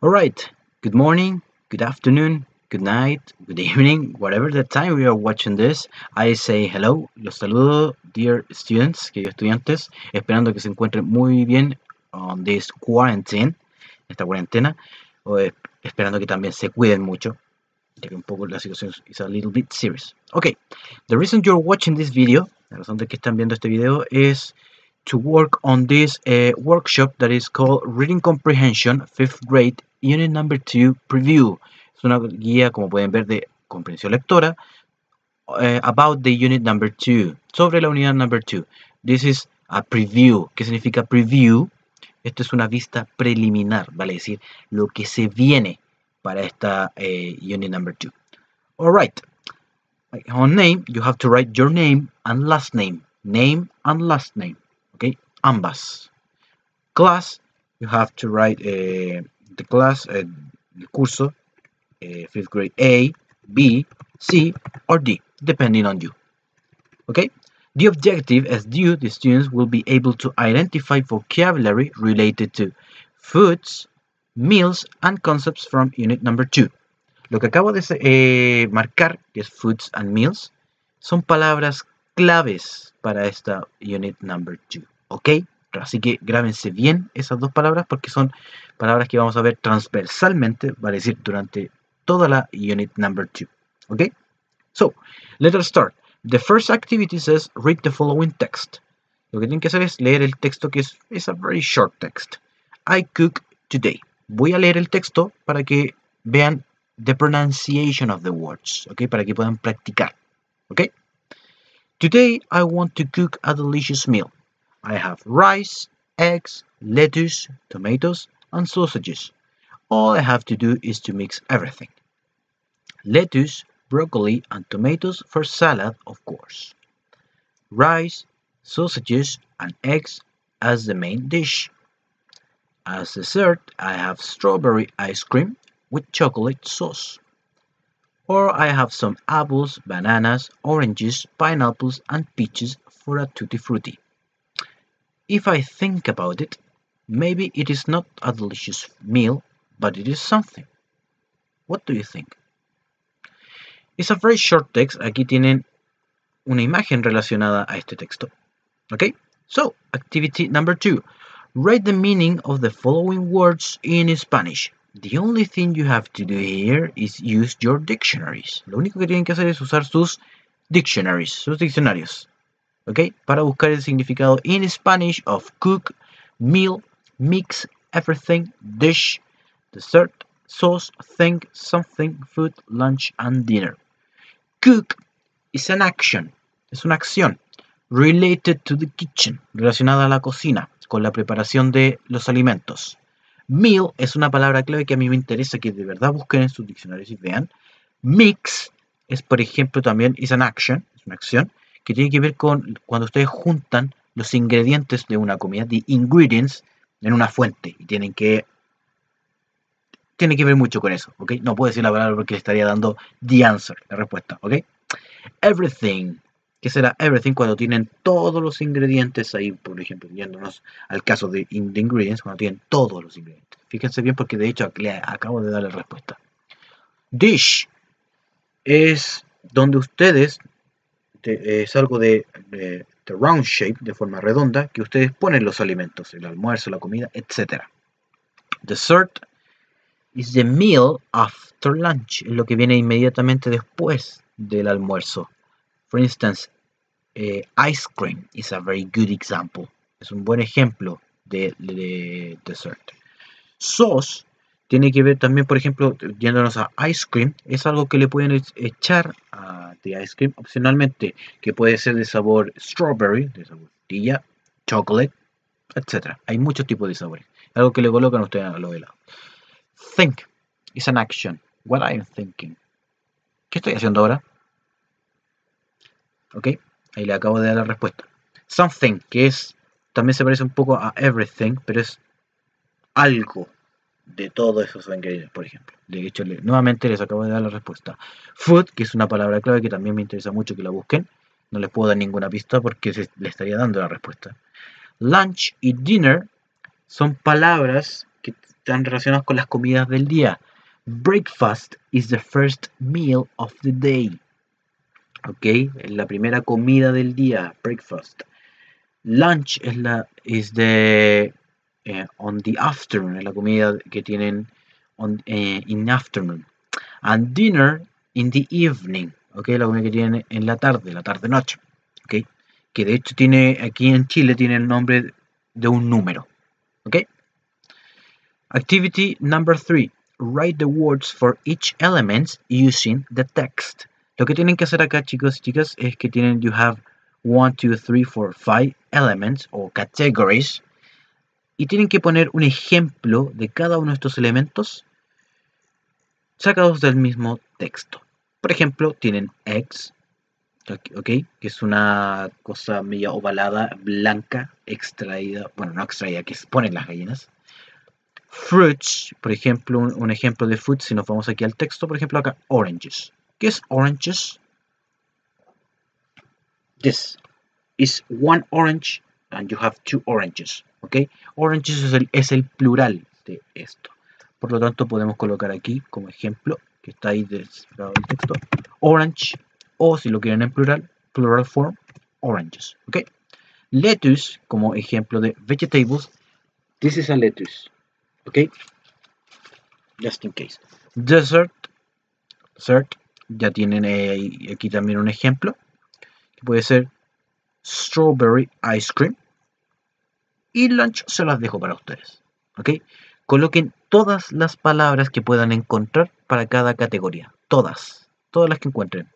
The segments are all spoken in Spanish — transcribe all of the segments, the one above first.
Alright, good morning, good afternoon, good night, good evening, whatever the time we are watching this. I say hello, los saludo, dear students, queridos estudiantes, esperando que se encuentren muy bien on this quarantine, esta cuarentena, o, esperando que también se cuiden mucho, ya que un poco la situación is a little bit serious. Okay, the reason you're watching this video, la razón de que están viendo este video es to work on this workshop that is called Reading Comprehension 5th Grade Unit Number 2 Preview. Es una guía, como pueden ver, de comprensión lectora about the unit number 2, sobre la unidad number 2. This is a preview. ¿Qué significa preview? Esto es una vista preliminar, vale decir, lo que se viene para esta unit number 2. Alright, on name, you have to write your name and last name. Name and last name. Okay, ambas. Class, you have to write the class, el curso, 5th grade A, B, C, or D, depending on you. Okay, the objective is the students will be able to identify vocabulary related to foods, meals, and concepts from unit number 2. Lo que acabo de marcar, que es foods and meals, son palabras claves para esta unit number 2, ¿ok? Así que grábense bien esas dos palabras porque son palabras que vamos a ver transversalmente, vale decir, durante toda la unit number 2, ¿ok? So, let us start. The first activity says read the following text. Lo que tienen que hacer es leer el texto que es a very short text. I cook today. Voy a leer el texto para que vean the pronunciation of the words, ¿ok? Para que puedan practicar, ¿ok? Today I want to cook a delicious meal. I have rice, eggs, lettuce, tomatoes, and sausages. All I have to do is to mix everything. Lettuce, broccoli, and tomatoes for salad, of course. Rice, sausages, and eggs as the main dish. As dessert, I have strawberry ice cream with chocolate sauce. Or I have some apples, bananas, oranges, pineapples, and peaches for a tutti frutti. If I think about it, maybe it is not a delicious meal, but it is something. What do you think? It's a very short text. Aquí tienen una imagen relacionada a este texto. Okay? So, activity number 2. Write the meaning of the following words in Spanish. The only thing you have to do here is use your dictionaries. Lo único que tienen que hacer es usar sus dictionaries, sus diccionarios. ¿Ok? Para buscar el significado in Spanish of cook, meal, mix, everything, dish, dessert, sauce, thing, something, food, lunch, and dinner. Cook is an action. Es una acción related to the kitchen, relacionada a la cocina, con la preparación de los alimentos. Meal es una palabra clave que a mí me interesa que de verdad busquen en sus diccionarios y vean. Mix es, por ejemplo, también is an action, es una acción que tiene que ver con cuando ustedes juntan los ingredientes de una comida, the ingredients, en una fuente y tiene que ver mucho con eso, ¿ok? No puedo decir la palabra porque le estaría dando the answer, la respuesta, ¿ok? Everything. ¿Qué será everything? Cuando tienen todos los ingredientes ahí, por ejemplo, yéndonos al caso de the ingredients, cuando tienen todos los ingredientes. Fíjense bien porque de hecho le acabo de dar la respuesta. Dish es donde ustedes, es algo de round shape, de forma redonda, que ustedes ponen los alimentos, el almuerzo, la comida, etc. Dessert is the meal after lunch, es lo que viene inmediatamente después del almuerzo. For instance, ice cream is a very good example. Es un buen ejemplo de dessert. Sauce tiene que ver también, por ejemplo, yéndonos a ice cream, es algo que le pueden echar a the ice cream opcionalmente, que puede ser de sabor strawberry, de sabor frutilla, chocolate, etc. Hay muchos tipos de sabores. Algo que le colocan a ustedes a los helados. Think is an action. What I am thinking. ¿Qué estoy haciendo ahora? ¿Ok? Ahí le acabo de dar la respuesta. Something, que es, también se parece un poco a everything, pero es algo de todos esos ingredientes, por ejemplo. De hecho, nuevamente les acabo de dar la respuesta. Food, que es una palabra clave que también me interesa mucho que la busquen. No les puedo dar ninguna pista porque le estaría dando la respuesta. Lunch y dinner son palabras que están relacionados con las comidas del día. Breakfast is the first meal of the day. Ok, es la primera comida del día, breakfast. Lunch is the on the afternoon, es la comida que tienen in afternoon. And dinner in the evening, ok, la comida que tienen en la tarde noche, ok, que de hecho tiene aquí en Chile tiene el nombre de un número, ok. Activity number 3. Write the words for each element using the text. Lo que tienen que hacer acá, chicos y chicas, es que you have 1, 2, 3, 4, 5 elements o categories y tienen que poner un ejemplo de cada uno de estos elementos sacados del mismo texto. Por ejemplo, tienen eggs, ok, que es una cosa media ovalada, blanca, extraída, bueno, no extraída, que ponen las gallinas. Fruits, por ejemplo, un ejemplo de fruits, si nos vamos aquí al texto, por ejemplo acá, oranges. ¿Qué es oranges? This is one orange and you have two oranges, ¿ok? Oranges es el plural de esto. Por lo tanto, podemos colocar aquí como ejemplo, que está ahí descifrado el texto, orange, o si lo quieren en plural form, oranges, ¿ok? Lettuce, como ejemplo de vegetables, this is a lettuce, ¿ok? Just in case. Dessert, ya tienen aquí también un ejemplo, que puede ser strawberry ice cream. Y lunch se las dejo para ustedes, ¿ok? Coloquen todas las palabras que puedan encontrar para cada categoría, todas las que encuentren.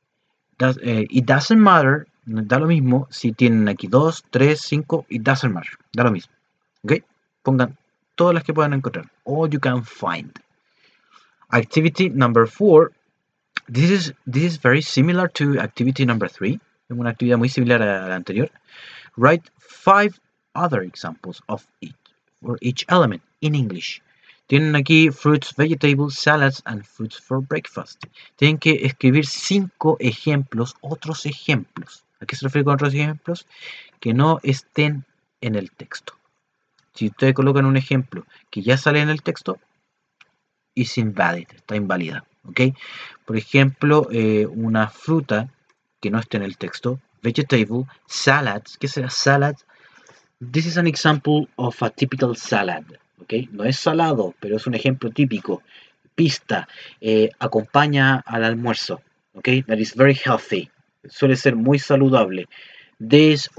It doesn't matter, da lo mismo si tienen aquí 2, 3, 5, it doesn't matter, da lo mismo, ¿ok? Pongan todas las que puedan encontrar, all you can find. Activity number 4, this is very similar to activity number 3, es una actividad muy similar a la anterior. Write 5 other examples of each element in English. Tienen aquí fruits, vegetables, salads and fruits for breakfast. Tienen que escribir 5 ejemplos, otros ejemplos. ¿A qué se refiere con otros ejemplos? Que no estén en el texto. Si ustedes colocan un ejemplo que ya sale en el texto, is invalid, está inválida, ¿ok? Por ejemplo, una fruta que no esté en el texto, vegetable, salads. ¿Qué será salad? This is an example of a typical salad, ¿ok? No es salado, pero es un ejemplo típico. Pista, acompaña al almuerzo, ¿ok? That is very healthy. Suele ser muy saludable. This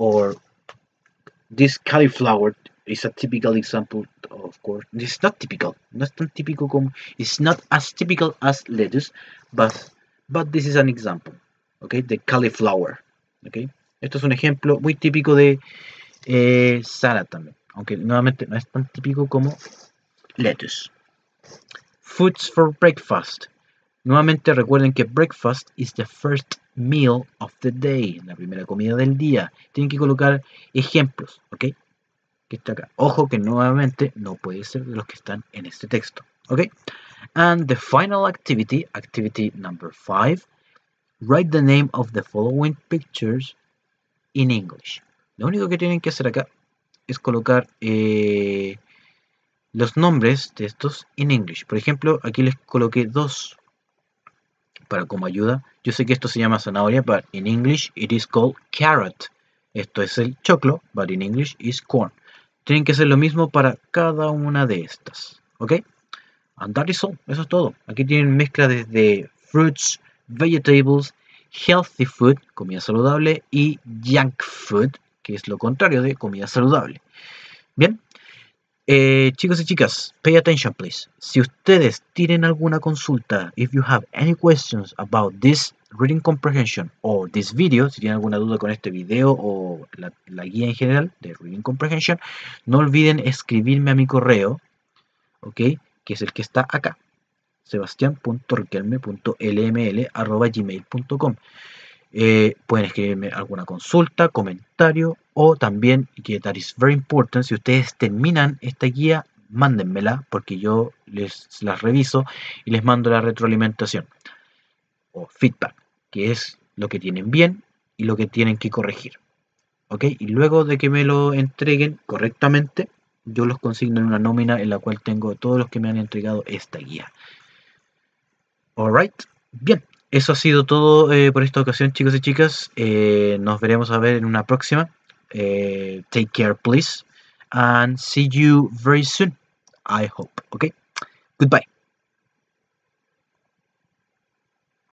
cauliflower is a typical example, of course. This is not typical. No es tan típico como. It's not as typical as lettuce, but this is an example, ¿ok? The cauliflower, ¿ok? Esto es un ejemplo muy típico de salad también, aunque nuevamente no es tan típico como lettuce. Foods for breakfast. Nuevamente recuerden que breakfast is the first meal of the day, la primera comida del día. Tienen que colocar ejemplos, ¿ok? Que está acá. Ojo que nuevamente no puede ser de los que están en este texto, ¿ok? And the final activity, activity number 5, write the name of the following pictures in English. Lo único que tienen que hacer acá es colocar los nombres de estos en English. Por ejemplo, aquí les coloqué 2 para como ayuda. Yo sé que esto se llama zanahoria, but in English it is called carrot. Esto es el choclo, but in English is corn. Tienen que hacer lo mismo para cada una de estas, ¿ok? And that is all. Eso es todo. Aquí tienen mezcla desde fruits, vegetables, healthy food, comida saludable, y junk food, que es lo contrario de comida saludable. Bien, chicos y chicas, pay attention please. Si ustedes tienen alguna consulta, if you have any questions about this reading comprehension or this video, si tienen alguna duda con este video o la guía en general de reading comprehension, no olviden escribirme a mi correo, ok, que es el que está acá, sebastian.riquelme.lml@gmail.com. Pueden escribirme alguna consulta, comentario o también, que that is very important, si ustedes terminan esta guía, mándenmela porque yo las reviso y les mando la retroalimentación o feedback, que es lo que tienen bien y lo que tienen que corregir, ¿ok? Y luego de que me lo entreguen correctamente, yo los consigno en una nómina en la cual tengo todos los que me han entregado esta guía. Alright, bien, eso ha sido todo por esta ocasión, chicos y chicas. Nos veremos a ver en una próxima. Take care, please, and see you very soon, I hope. Okay, goodbye.